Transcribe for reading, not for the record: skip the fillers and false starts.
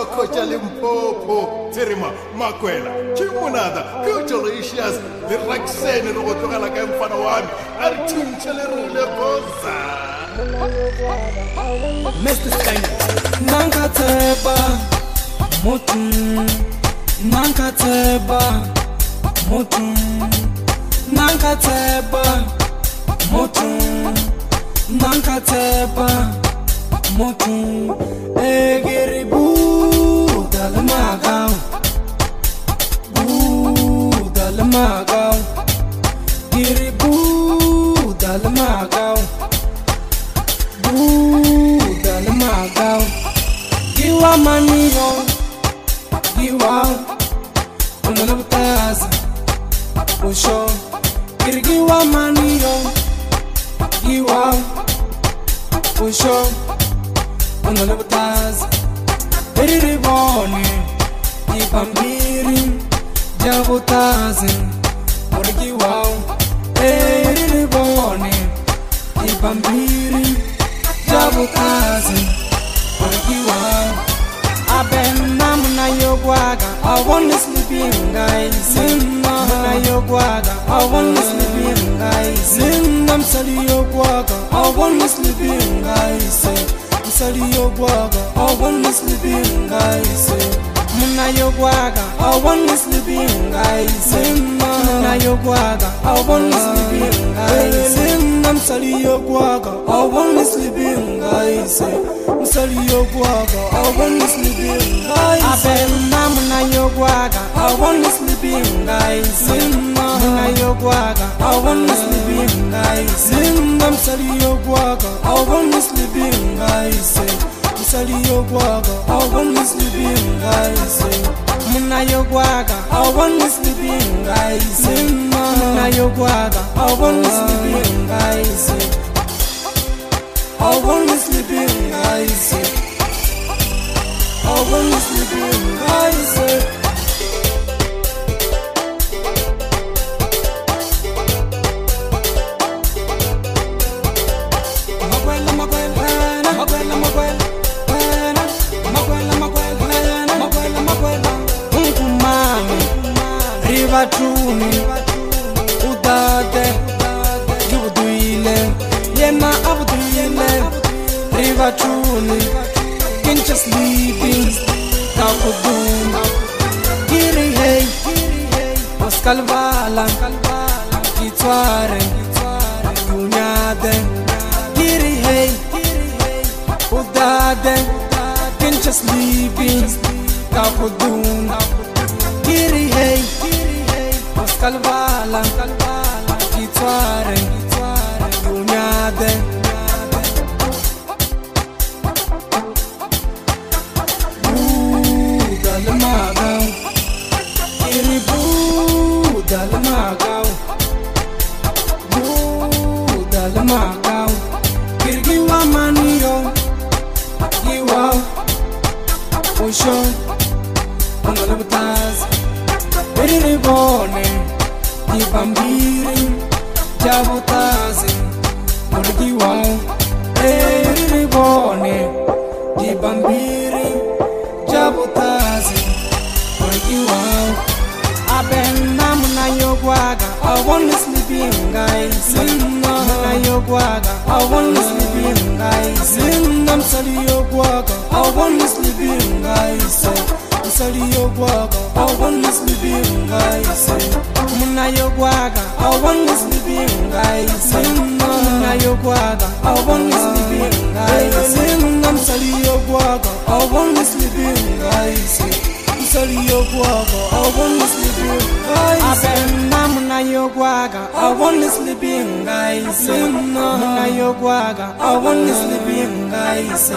Kocha Limpopo, Terima, Makwela, King Monada, Congratulations, the Raxen and Otogala Gamfanawan, Artunchele Boza. Mr. Steiner, Nankateba, Mutun, Nankateba, Mutun, Nankateba, Mutun, Nankateba, Mutun, Egeribu, Dalamagao, Dalamagao, Giribu, Dalamagao. Dalamagao, Giwa Manio, Giwa, Unalabutazi, Usho, Giwa Manio, Giwa, Usho, Unalabutazi, Riboni, Ipambiri, Jabutazi, Morigiwa, Riboni, Ipambiri. Jabutazi, Morigiwa, Abenamna Yogwaga, I want to sleeping guys. Namna Yogwaga, I want to sleeping guys. Nam Sali Yogwaga, I want to sleeping guys. Sali Yogwaga, I want to sleeping guys. Muna Yogwaga, I want to sleeping guys. Muna Yogwaga, I want to sleeping guys. Nam Sali Yogwaga, I want to sleeping guys. Sali Yogwaga, I want to sleeping guys. Namna Yogwaga, I want to sleeping guys. Muna Yogwaga, I want to sleeping guys. Nam Sali Yogwaga, I want to sleeping guys. Sali Yogwaga, I want to sleeping guys. Muna Yogwaga, I want to sleeping guys. Muna Yogwaga, I want to sleeping guys. I want to sleeping guys. I want to sleeping guys. Rivatuni, Udade, Yuduile, Yena Abduile, Rivatuni, Kincha sleeping, Takudun, Giri hey, Oskalvala, Kitware, Dunyade, Giri hey, Udade, Kincha sleeping, Takudun. Giri hey, Oskalvala, Kitware, Dunyade. Dalamagao, Giri Dalamagao, Dalamagao, Giwa Manio, Giwa, Usho. Unalabutazi, Riboni, Ipambiri, Jabutazi, Morigiwa, Riboni, Ipambiri, Jabutazi, Morigiwa, Abenamna Yogwaga, I want to sleeping guys. Namna Yogwaga, I want to sleeping guys. Nam Sali Yogwaga, I want to sleeping guys. Sali Yogwaga, I want to sleeping guys. Muna Yogwaga, I want to sleeping guys. Muna Yogwaga, I want to sleeping guys. Nam Sali Yogwaga, I want to sleeping guys. Sali Yogwaga, I want to sleeping guys. Namna Yogwaga, I want to sleeping guys. Muna Yogwaga, I want to sleeping guys.